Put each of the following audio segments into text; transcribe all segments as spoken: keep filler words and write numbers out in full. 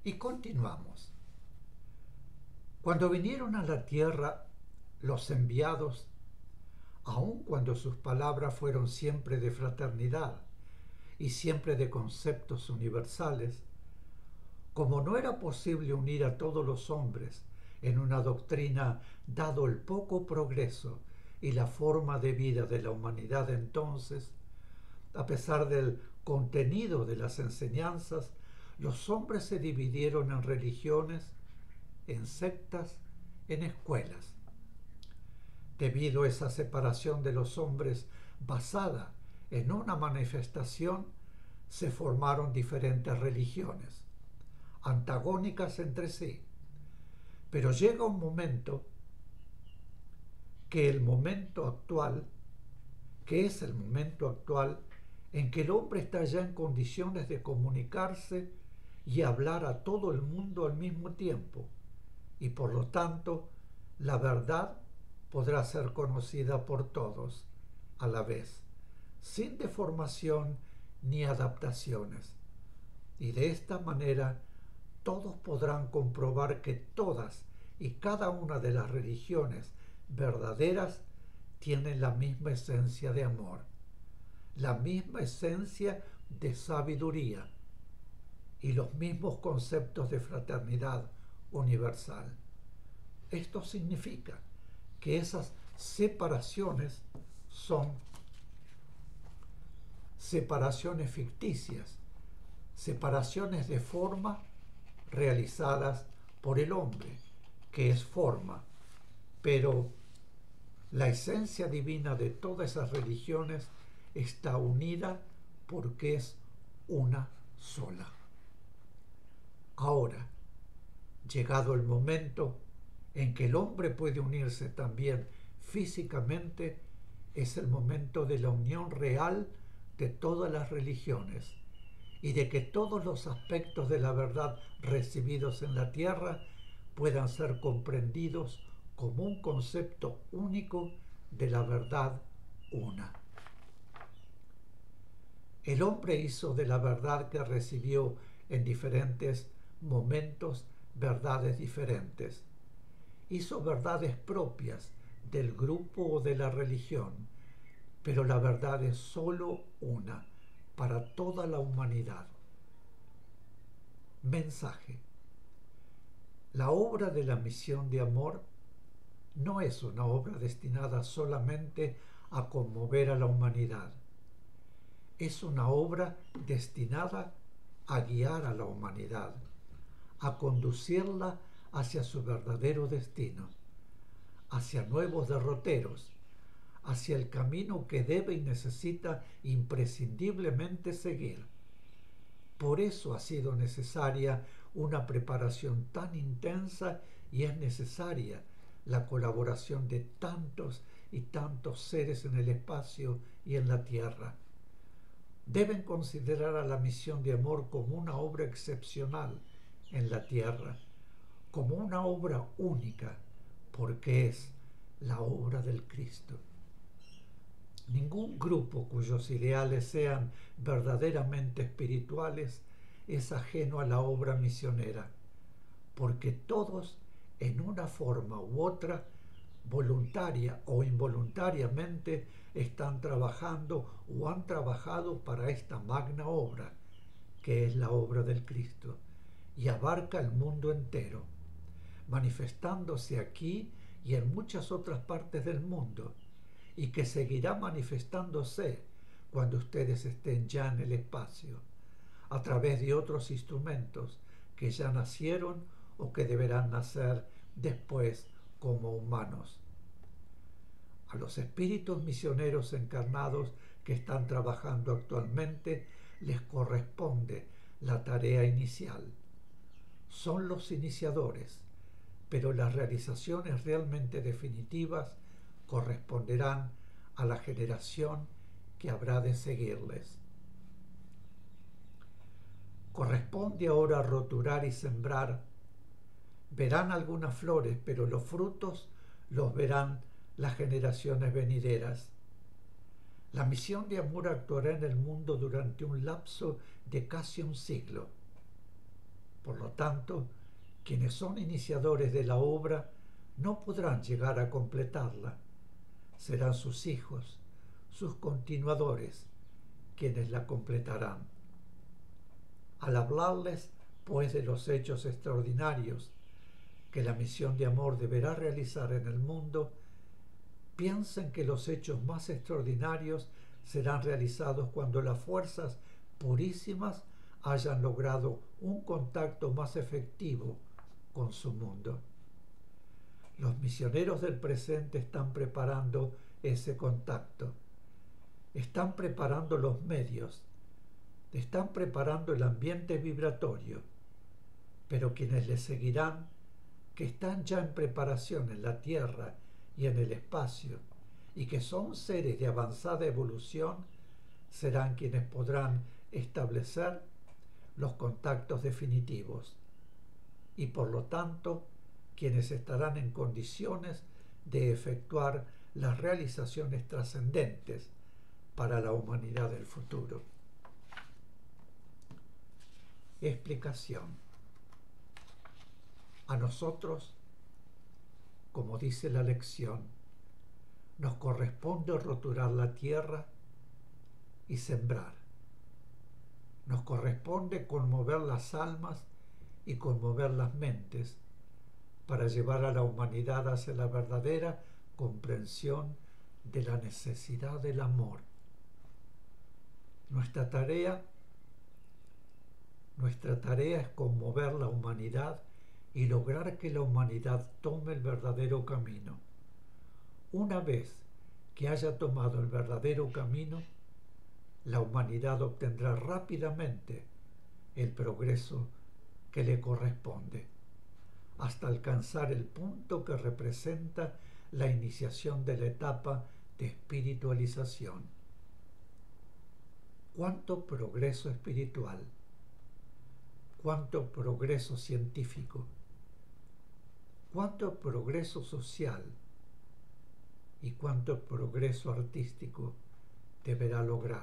Y continuamos. Cuando vinieron a la tierra los enviados, aun cuando sus palabras fueron siempre de fraternidad y siempre de conceptos universales, como no era posible unir a todos los hombres en una doctrina dado el poco progreso y la forma de vida de la humanidad entonces, a pesar del contenido de las enseñanzas, los hombres se dividieron en religiones, en sectas, en escuelas. Debido a esa separación de los hombres basada en una manifestación, se formaron diferentes religiones, antagónicas entre sí. Pero llega un momento que el momento actual, que es el momento actual, en que el hombre está ya en condiciones de comunicarse y hablar a todo el mundo al mismo tiempo, y por lo tanto la verdad podrá ser conocida por todos a la vez, sin deformación ni adaptaciones. Y de esta manera todos podrán comprobar que todas y cada una de las religiones verdaderas tienen la misma esencia de amor, la misma esencia de sabiduría y los mismos conceptos de fraternidad universal. Esto significa que esas separaciones son separaciones ficticias, separaciones de forma realizadas por el hombre, que es forma, pero la esencia divina de todas esas religiones está unida porque es una sola. Ahora, llegado el momento en que el hombre puede unirse también físicamente, es el momento de la unión real de todas las religiones y de que todos los aspectos de la verdad recibidos en la tierra puedan ser comprendidos como un concepto único de la verdad una. El hombre hizo de la verdad que recibió en diferentes momentos verdades diferentes. Hizo verdades propias del grupo o de la religión, pero la verdad es solo una para toda la humanidad. Mensaje. La obra de la misión de amor no es una obra destinada solamente a conmover a la humanidad. Es una obra destinada a guiar a la humanidad, a conducirla hacia su verdadero destino, hacia nuevos derroteros, hacia el camino que debe y necesita imprescindiblemente seguir. Por eso ha sido necesaria una preparación tan intensa y es necesaria la colaboración de tantos y tantos seres en el espacio y en la tierra. Deben considerar a la misión de amor como una obra excepcional en la tierra, como una obra única, porque es la obra del Cristo. Ningún grupo cuyos ideales sean verdaderamente espirituales es ajeno a la obra misionera, porque todos, en una forma u otra, voluntaria o involuntariamente, están trabajando o han trabajado para esta magna obra, que es la obra del Cristo, y abarca el mundo entero, manifestándose aquí y en muchas otras partes del mundo, y que seguirá manifestándose cuando ustedes estén ya en el espacio, a través de otros instrumentos que ya nacieron o que deberán nacer después como humanos. A los espíritus misioneros encarnados que están trabajando actualmente les corresponde la tarea inicial. Son los iniciadores, pero las realizaciones realmente definitivas corresponderán a la generación que habrá de seguirles. Corresponde ahora roturar y sembrar. Verán algunas flores, pero los frutos los verán las generaciones venideras. La misión de amor actuará en el mundo durante un lapso de casi un siglo. Por lo tanto, quienes son iniciadores de la obra no podrán llegar a completarla. Serán sus hijos, sus continuadores, quienes la completarán. Al hablarles, pues, de los hechos extraordinarios que la misión de amor deberá realizar en el mundo, piensen que los hechos más extraordinarios serán realizados cuando las fuerzas purísimas hayan logrado un contacto más efectivo con su mundo. Los misioneros del presente están preparando ese contacto, están preparando los medios, están preparando el ambiente vibratorio, pero quienes les seguirán, que están ya en preparación en la Tierra y en el espacio, y que son seres de avanzada evolución, serán quienes podrán establecer los contactos definitivos y por lo tanto quienes estarán en condiciones de efectuar las realizaciones trascendentes para la humanidad del futuro. Explicación. A nosotros, como dice la lección, nos corresponde roturar la tierra y sembrar. Nos corresponde conmover las almas y conmover las mentes para llevar a la humanidad hacia la verdadera comprensión de la necesidad del amor. Nuestra tarea, nuestra tarea es conmover la humanidad y lograr que la humanidad tome el verdadero camino. Una vez que haya tomado el verdadero camino, la humanidad obtendrá rápidamente el progreso que le corresponde, hasta alcanzar el punto que representa la iniciación de la etapa de espiritualización. ¿Cuánto progreso espiritual? ¿Cuánto progreso científico? ¿Cuánto progreso social? ¿Y cuánto progreso artístico deberá lograr?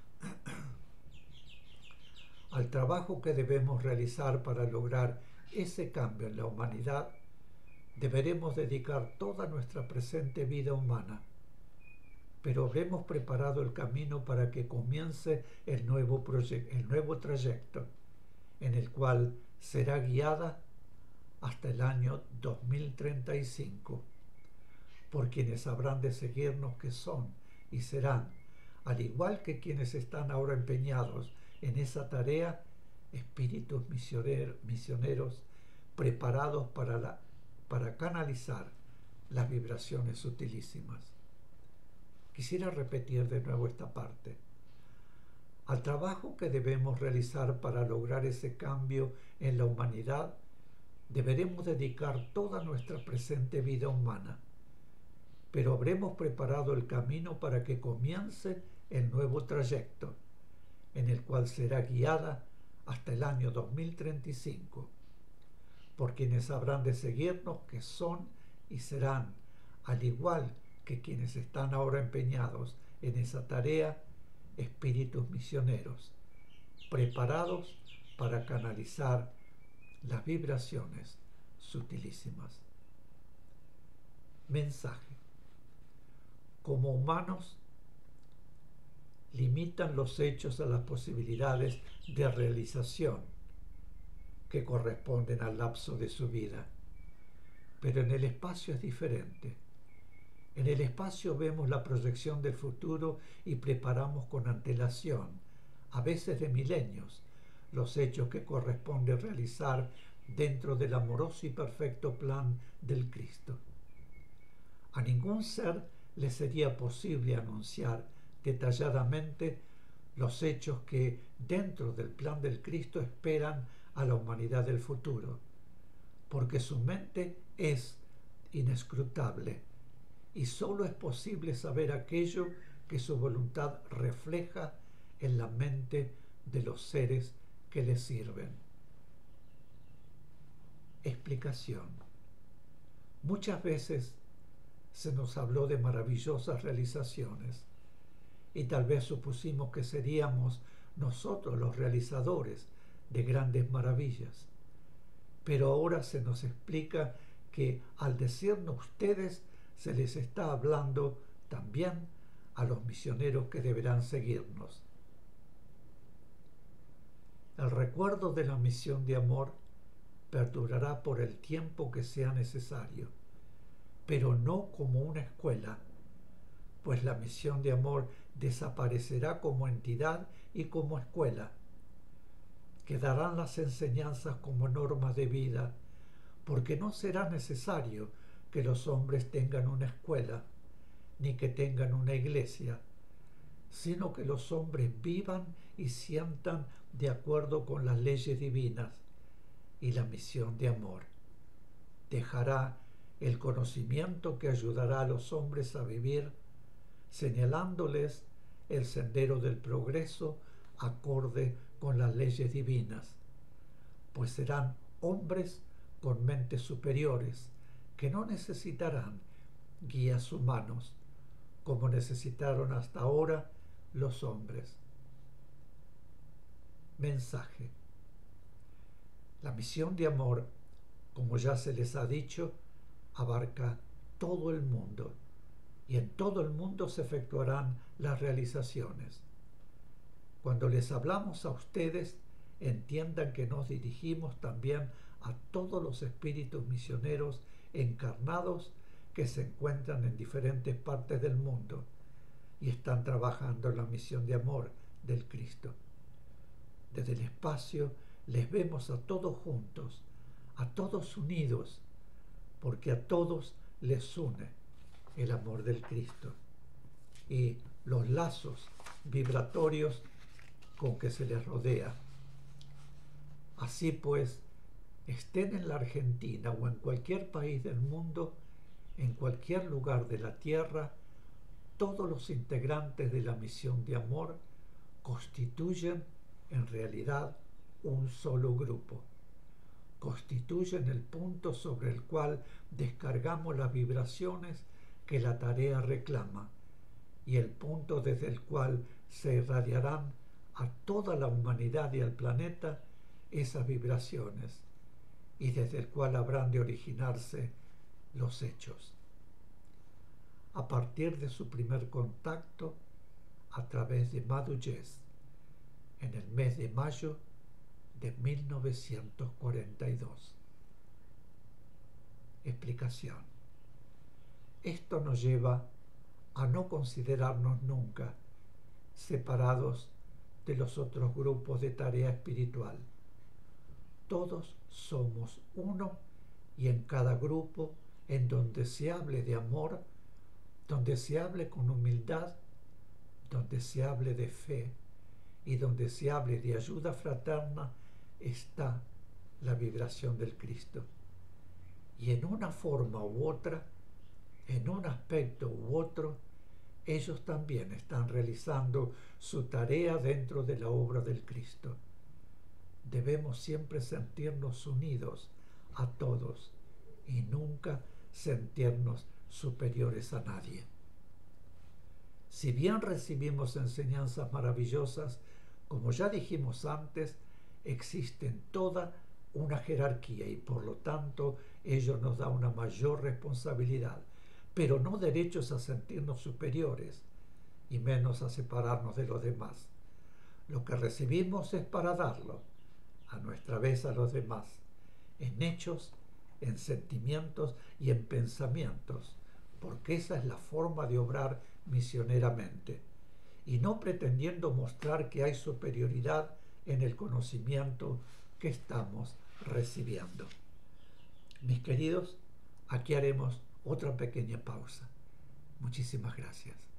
Al trabajo que debemos realizar para lograr ese cambio en la humanidad, deberemos dedicar toda nuestra presente vida humana, pero habremos preparado el camino para que comience el nuevo, el nuevo trayecto, en el cual será guiada hasta el año dos mil treinta y cinco, por quienes habrán de seguirnos, que son y serán, al igual que quienes están ahora empeñados en esa tarea, espíritus misioneros, misioneros preparados para, la, para canalizar las vibraciones sutilísimas. Quisiera repetir de nuevo esta parte. Al trabajo que debemos realizar para lograr ese cambio en la humanidad, deberemos dedicar toda nuestra presente vida humana, pero habremos preparado el camino para que comience el nuevo trayecto, en el cual será guiada hasta el año dos mil treinta y cinco, por quienes habrán de seguirnos, que son y serán, al igual que quienes están ahora empeñados en esa tarea, espíritus misioneros, preparados para canalizar las vibraciones sutilísimas. Mensaje. Como humanos, limitan los hechos a las posibilidades de realización que corresponden al lapso de su vida. Pero en el espacio es diferente. En el espacio vemos la proyección del futuro y preparamos con antelación, a veces de milenios, los hechos que corresponde realizar dentro del amoroso y perfecto plan del Cristo. A ningún ser le sería posible anunciar detalladamente los hechos que dentro del plan del Cristo esperan a la humanidad del futuro, porque su mente es inescrutable y sólo es posible saber aquello que su voluntad refleja en la mente de los seres que le sirven. Explicación. Muchas veces se nos habló de maravillosas realizaciones y tal vez supusimos que seríamos nosotros los realizadores de grandes maravillas, pero ahora se nos explica que al decirnos ustedes, se les está hablando también a los misioneros que deberán seguirnos. El recuerdo de la misión de amor perdurará por el tiempo que sea necesario, pero no como una escuela, pues la misión de amor desaparecerá como entidad y como escuela. Quedarán las enseñanzas como normas de vida, porque no será necesario que los hombres tengan una escuela, ni que tengan una iglesia, sino que los hombres vivan y sientan de acuerdo con las leyes divinas y la misión de amor. Dejará el conocimiento que ayudará a los hombres a vivir, señalándoles el sendero del progreso acorde con las leyes divinas, pues serán hombres con mentes superiores que no necesitarán guías humanos como necesitaron hasta ahora los hombres. Mensaje. La misión de amor, como ya se les ha dicho, abarca todo el mundo, y en todo el mundo se efectuarán las realizaciones. Cuando les hablamos a ustedes, entiendan que nos dirigimos también a todos los espíritus misioneros encarnados que se encuentran en diferentes partes del mundo y están trabajando en la misión de amor del Cristo. Desde el espacio les vemos a todos juntos, a todos unidos, porque a todos les une el amor del Cristo y los lazos vibratorios con que se les rodea. Así pues, estén en la Argentina o en cualquier país del mundo, en cualquier lugar de la tierra, todos los integrantes de la misión de amor constituyen en realidad un solo grupo. Constituyen el punto sobre el cual descargamos las vibraciones que la tarea reclama y el punto desde el cual se irradiarán a toda la humanidad y al planeta esas vibraciones y desde el cual habrán de originarse los hechos. A partir de su primer contacto a través de Madouyes en el mes de mayo de mil novecientos cuarenta y dos. Explicación. Esto nos lleva a no considerarnos nunca separados de los otros grupos de tarea espiritual. Todos somos uno y en cada grupo en donde se hable de amor, donde se hable con humildad, donde se hable de fe y donde se hable de ayuda fraterna, está la vibración del Cristo. Y en una forma u otra, en un aspecto u otro, ellos también están realizando su tarea dentro de la obra del Cristo. Debemos siempre sentirnos unidos a todos y nunca sentirnos superiores a nadie. Si bien recibimos enseñanzas maravillosas, como ya dijimos antes, existe en toda una jerarquía y por lo tanto ello nos da una mayor responsabilidad, pero no derechos a sentirnos superiores y menos a separarnos de los demás. Lo que recibimos es para darlo a nuestra vez a los demás, en hechos, en sentimientos y en pensamientos, porque esa es la forma de obrar misioneramente, y no pretendiendo mostrar que hay superioridad en el conocimiento que estamos recibiendo. Mis queridos, aquí haremos otra pequeña pausa. Muchísimas gracias.